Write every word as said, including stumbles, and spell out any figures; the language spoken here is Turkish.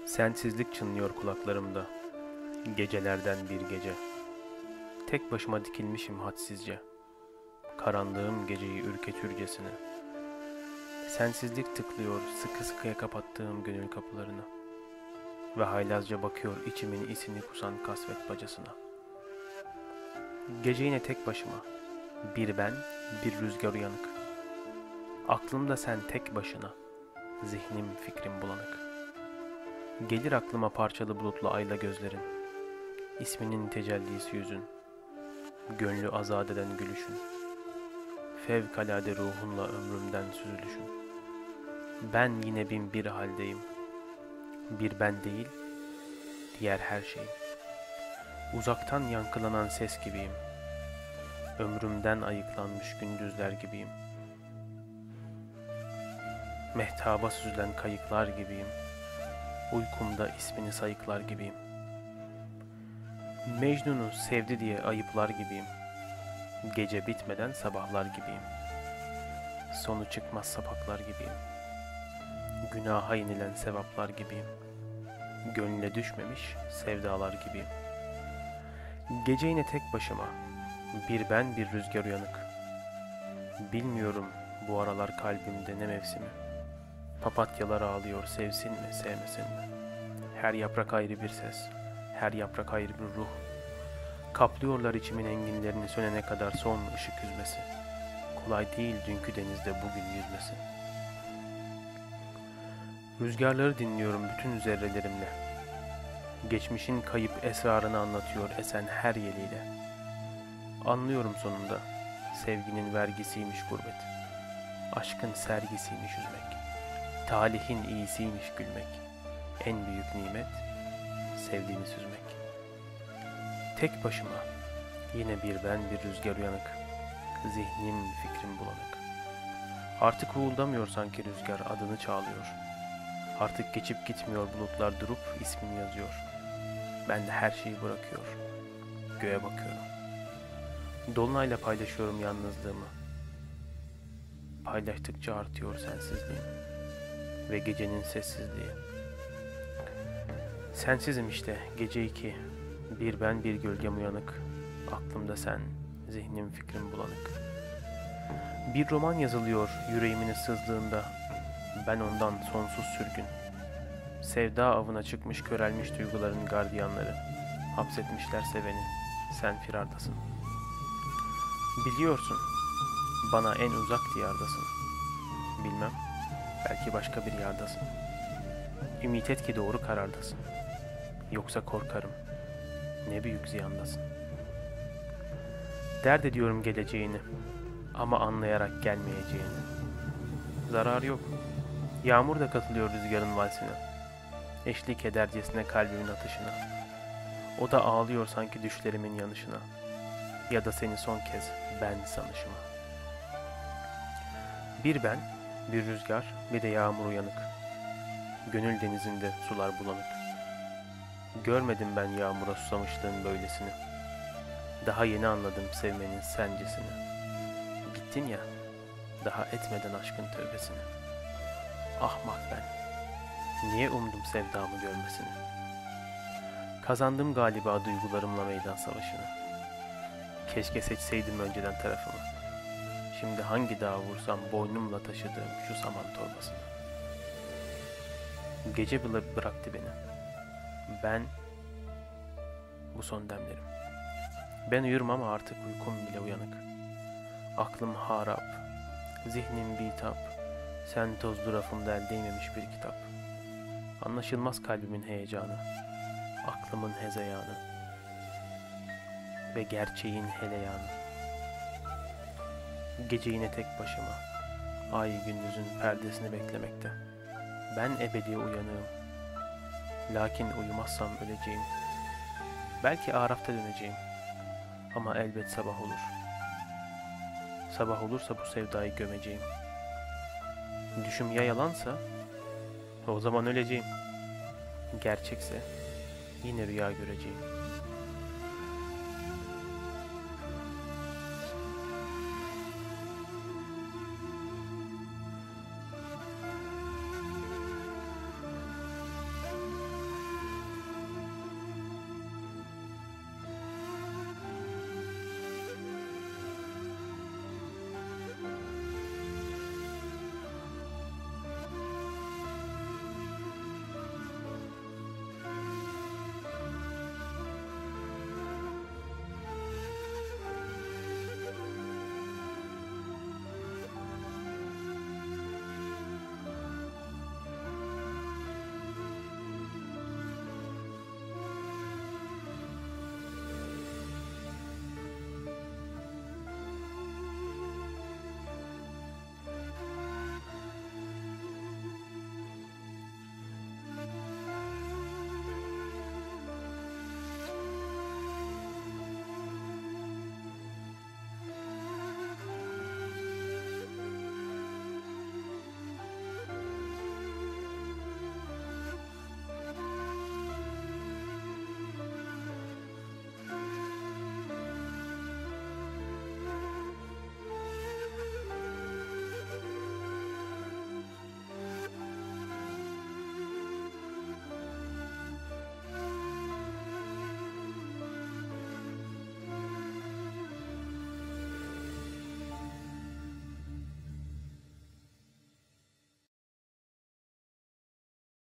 Sensizlik çınlıyor kulaklarımda, gecelerden bir gece. Tek başıma dikilmişim hadsizce, karanlığım geceyi ürketürcesine. Sensizlik tıklıyor sıkı sıkıya kapattığım gönül kapılarına ve haylazca bakıyor içimin isini kusan kasvet bacasına. Gece yine tek başıma, bir ben, bir rüzgar uyanık. Aklımda sen tek başına, zihnim fikrim bulanık. Gelir aklıma parçalı bulutlu ayla gözlerin, isminin tecellisi yüzün, gönlü azat eden gülüşün, fevkalade ruhunla ömrümden süzülüşün. Ben yine bin bir haldeyim, bir ben değil, diğer her şeyim. Uzaktan yankılanan ses gibiyim, ömrümden ayıklanmış gündüzler gibiyim. Mehtaba süzülen kayıklar gibiyim, uykumda ismini sayıklar gibiyim. Mecnun'u sevdi diye ayıplar gibiyim, gece bitmeden sabahlar gibiyim. Sonu çıkmaz sapaklar gibiyim, günaha yenilen sevaplar gibiyim. Gönlüne düşmemiş sevdalar gibiyim. Gece yine tek başıma, bir ben bir rüzgar uyanık. Bilmiyorum bu aralar kalbimde ne mevsimi. Papatyalar ağlıyor sevsin mi sevmesin mi. Her yaprak ayrı bir ses, her yaprak ayrı bir ruh. Kaplıyorlar içimin enginlerini sönene kadar son ışık yüzmesi. Kolay değil dünkü denizde bugün yüzmesi. Rüzgarları dinliyorum bütün zerrelerimle. Geçmişin kayıp esrarını anlatıyor esen her yeliyle. Anlıyorum sonunda, sevginin vergisiymiş gurbet. Aşkın sergisiymiş üzmek. Talihin iyisiymiş gülmek. En büyük nimet, sevdiğini süzmek. Tek başıma, yine bir ben bir rüzgar uyanık. Zihnim fikrim bulanık. Artık uğuldamıyor sanki rüzgar adını çağlıyor. Artık geçip gitmiyor bulutlar durup ismini yazıyor. Ben de her şeyi bırakıyor, göğe bakıyorum. Dolunayla paylaşıyorum yalnızlığımı. Paylaştıkça artıyor sensizliğim ve gecenin sessizliği. Sensizim işte gece iki, bir ben bir gölgem uyanık. Aklımda sen, zihnim fikrim bulanık. Bir roman yazılıyor yüreğimin ıssızlığında. Ben ondan sonsuz sürgün. Sevda avına çıkmış körelmiş duyguların gardiyanları. Hapsetmişler seveni, sen firardasın. Biliyorsun, bana en uzak diyardasın. Bilmem, belki başka bir yerdasın. Ümit et ki doğru karardasın. Yoksa korkarım, ne büyük ziyandasın. Dert ediyorum geleceğini, ama anlayarak gelmeyeceğini. Zarar yok, yağmur da katılıyor rüzgarın valsine. Eşlik edercesine kalbimin atışına. O da ağlıyor sanki düşlerimin yanışına. Ya da seni son kez ben sanışıma. Bir ben, bir rüzgar, bir de yağmur uyanık. Gönül denizinde sular bulanık. Görmedim ben yağmura susamışlığın böylesini. Daha yeni anladım sevmenin sencesini. Bittin ya, daha etmeden aşkın tövbesini. Ahmak ben. Niye umdum sevdamı görmesini? Kazandım galiba duygularımla meydan savaşını. Keşke seçseydim önceden tarafımı. Şimdi hangi dağa vursam boynumla taşıdığım şu saman torbasını. Gece bile bıraktı beni. Ben, bu son demlerim. Ben uyurum ama artık uykum bile uyanık. Aklım harap, zihnim bitap. Sen tozlu rafımda el değmemiş bir kitap. Anlaşılmaz kalbimin heyecanı, aklımın hezeyanı ve gerçeğin heleyanı. Gece yine tek başıma, ay gündüzün perdesini beklemekte. Ben ebedi uyanığım, lakin uyumazsam öleceğim. Belki Araf'ta döneceğim, ama elbet sabah olur. Sabah olursa bu sevdayı gömeceğim. Düşüm ya yalansa, o zaman öleceğim. Gerçekse yine rüya göreceğim.